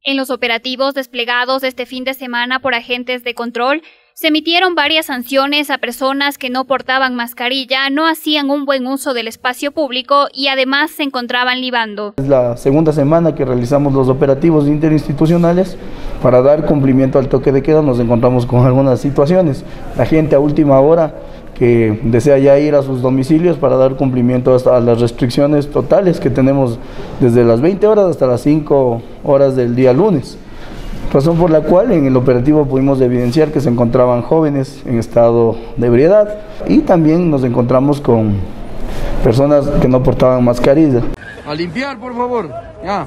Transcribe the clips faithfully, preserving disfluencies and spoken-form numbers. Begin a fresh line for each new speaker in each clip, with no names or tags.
En los operativos desplegados este fin de semana por agentes de control, se emitieron varias sanciones a personas que no portaban mascarilla, no hacían un buen uso del espacio público y además se encontraban libando.
Es la segunda semana que realizamos los operativos interinstitucionales. Para dar cumplimiento al toque de queda nos encontramos con algunas situaciones. La gente a última hora que desea ya ir a sus domicilios para dar cumplimiento hasta a las restricciones totales que tenemos desde las veinte horas hasta las cinco horas del día lunes. Razón por la cual en el operativo pudimos evidenciar que se encontraban jóvenes en estado de ebriedad y también nos encontramos con personas que no portaban mascarilla.
A limpiar, por favor, ya.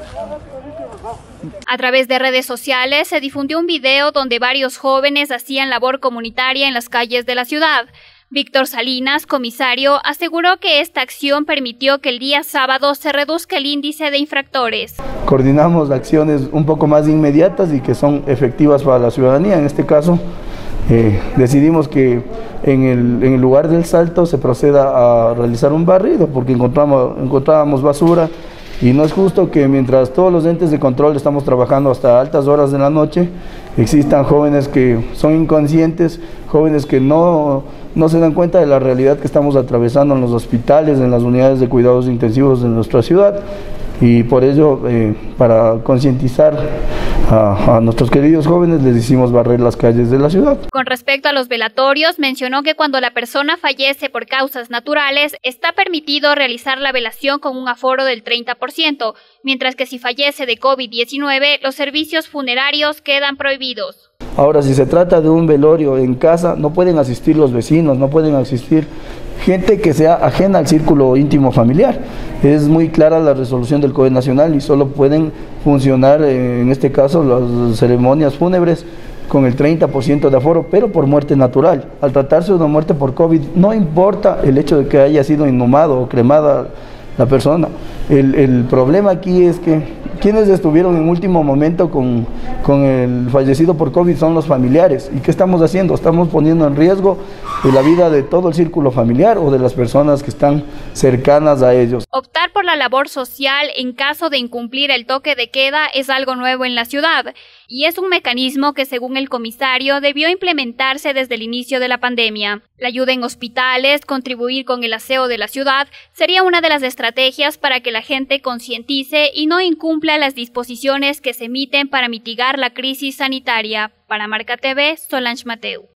A través de redes sociales se difundió un video donde varios jóvenes hacían labor comunitaria en las calles de la ciudad. Víctor Salinas, comisario, aseguró que esta acción permitió que el día sábado se reduzca el índice de infractores.
Coordinamos acciones un poco más inmediatas y que son efectivas para la ciudadanía. En este caso, eh, decidimos que en el, en el lugar del salto se proceda a realizar un barrido porque encontramos, encontrábamos basura y no es justo que mientras todos los entes de control estamos trabajando hasta altas horas de la noche, existan jóvenes que son inconscientes, jóvenes que no, no se dan cuenta de la realidad que estamos atravesando en los hospitales, en las unidades de cuidados intensivos de nuestra ciudad. Y por ello, eh, para concientizar a, a nuestros queridos jóvenes, les hicimos barrer las calles de la ciudad.
Con respecto a los velatorios, mencionó que cuando la persona fallece por causas naturales, está permitido realizar la velación con un aforo del treinta por ciento, mientras que si fallece de COVID diecinueve, los servicios funerarios quedan prohibidos.
Ahora, si se trata de un velorio en casa, no pueden asistir los vecinos, no pueden asistir gente que sea ajena al círculo íntimo familiar. Es muy clara la resolución del Código Nacional y solo pueden funcionar, en este caso, las ceremonias fúnebres con el treinta por ciento de aforo, pero por muerte natural. Al tratarse de una muerte por COVID, no importa el hecho de que haya sido inhumado o cremada la persona. El, el problema aquí es que quienes estuvieron en último momento con, con el fallecido por COVID son los familiares. ¿Y qué estamos haciendo? Estamos poniendo en riesgo la vida de todo el círculo familiar o de las personas que están cercanas a ellos.
Optar por la labor social en caso de incumplir el toque de queda es algo nuevo en la ciudad y es un mecanismo que, según el comisario, debió implementarse desde el inicio de la pandemia. La ayuda en hospitales, contribuir con el aseo de la ciudad, sería una de las estrategias para que la gente concientice y no incumpla las disposiciones que se emiten para mitigar la crisis sanitaria. Para Marca T V, Solange Mateu.